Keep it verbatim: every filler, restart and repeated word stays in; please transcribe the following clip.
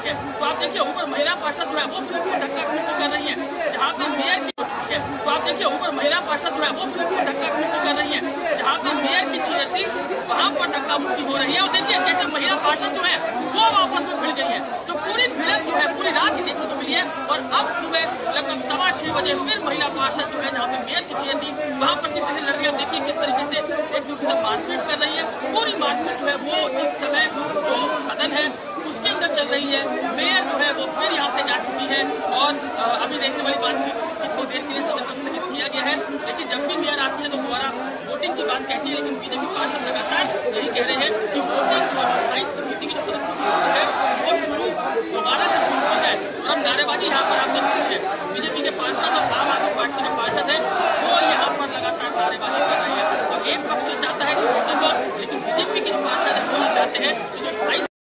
चुकी है। तो आप देखिए ऊपर महिला पार्षद जो है वो फिल्म को धक्का ठुक्की कर रही है, जहाँ पे मेयर की हो चुकी है। तो आप देखिए ऊपर महिला पार्षद जो है वो फिल्म को धक्का ठुक्की कर रही है, जहाँ पे मेयर की चेयर थी वहाँ पर धक्का मुक्की हो रही है। और देखिए कैसे महिला पार्षद जो है वो आपस में भिड़ गई है। तो पूरी भिड़ंत जो है पूरी रात ही देखने को मिली है। और अब सुबह लगभग सवा छह बजे फिर महिला पार्षद जो है जहाँ पे मेयर की चेयर थी वहाँ पर किस तरह लड़ रही है। देखिए किस तरीके से एक दूसरे से मारपीट कर रही है। पूरी मारपीट जो है वो इस समय जो सदन है उसके अंदर चल रही है। मेयर जो है वो फिर यहाँ से जा चुकी है और अभी देखने वाली बात कितनी देर के लिए सदन को स्थगित किया गया है। लेकिन जब भी मेयर आती है तो दोबारा वोटिंग की बात कहती है। लेकिन बीजेपी पार्षद लगातार यही कह रहे हैं कि वोटिंग जो अस्थायी समिति की जो सदस्य है वो शुरू दोबारा से शुरू की जाए। और हम नारेबाजी यहाँ पर आप देख सकते हैं बीजेपी के पार्षद और आम आदमी पार्टी के पार्षद है वो यहाँ पर लगातार नारेबाजी कर रहे हैं। और एक पक्ष चाहता है कि वोटिंग हो, लेकिन बीजेपी के जो पार्षद है वो ये चाहते हैं कि जो